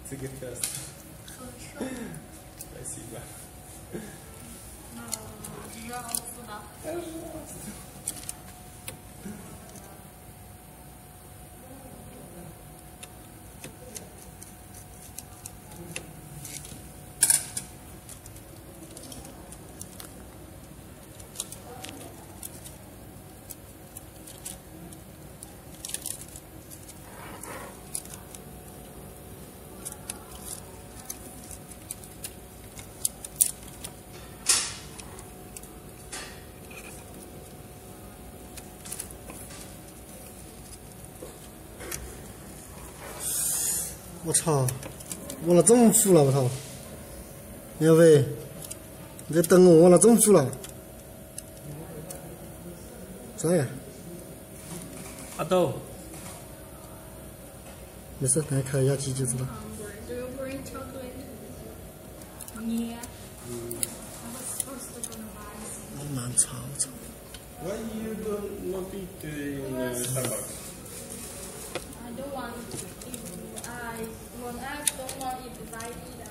这个 test。Спасибо. Пожалуйста. Пожалуйста. 我操！忘了政府了，我操！苗飞，你在等我，忘了政府了。啥呀？ 阿豆， 没事，等下开一下机就知道。 Do you bring chocolate? Yeah. I was supposed to go buy some. 蛮吵，我操！ Why you don't not eat in Starbucks? I don't want it. I don't want it. If I eat,